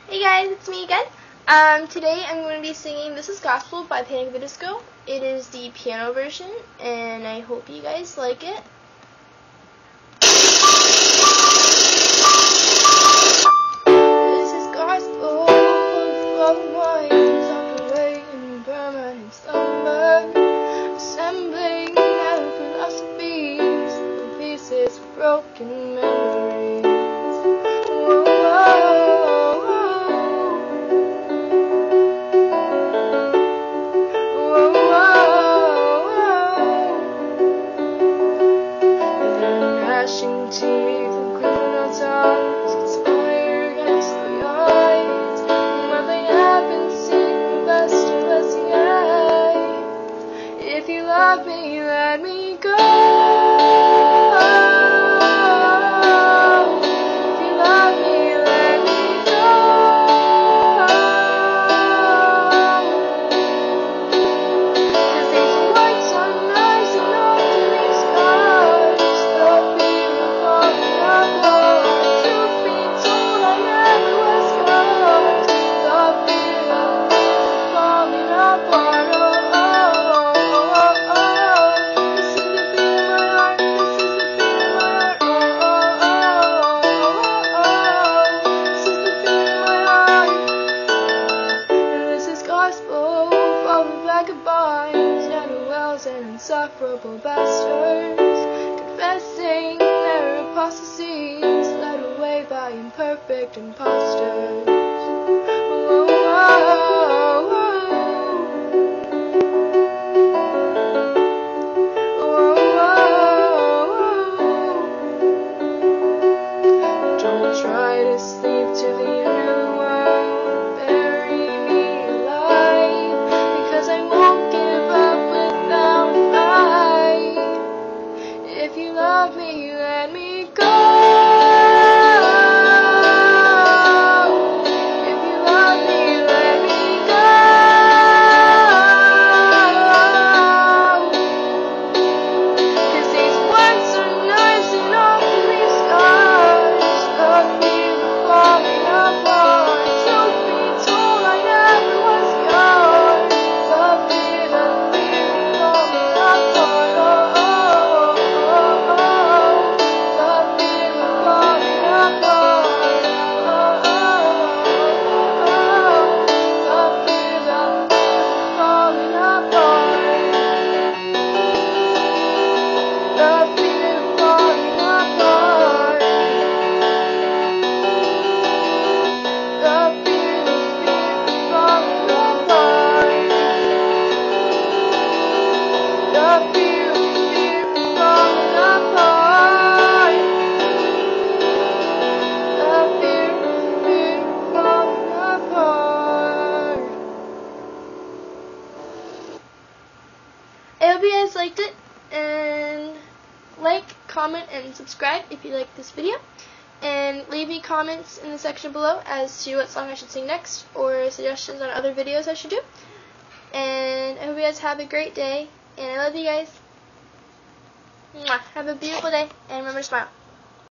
Hey guys, it's me again. Today I'm going to be singing This Is Gospel by Panic at the Disco. It is the piano version, and I hope you guys like it. This is gospel of minds of away in permanent slumber, assembling out philosophies, the pieces of broken memories. Teeth and criminal tongues conspire against the odds, and what they haven't seen the best of us yet. If you love me, let me go. If you love me, let me go. 'Cause these words are nice and often these scars. Vagabonds, Ne'er-do-wells, and insufferable bastards, confessing their apostasies, led away by imperfect impostors. Whoa, whoa, whoa. Whoa, whoa, whoa. Don't try to sleep to the end of the world, bury me alive, because I won't give up without a fight. If you love me, let me go. If you love me, let me go. 'Cause these words are nice and often these scars, the fear of falling apart. Truth be told, I never was yours. The fear of falling apart. Oh, oh, oh, oh. The fear of falling apart. Oh, oh, oh, oh. The fear of falling apart. The fear of falling apart. The fear of falling apart. The fear of falling apart. The fear of falling apart. I hope you guys liked it, and like, comment, and subscribe if you like this video. And leave me comments in the section below as to what song I should sing next, or suggestions on other videos I should do. And I hope you guys have a great day, and I love you guys. Mwah. Have a beautiful day, and remember to smile.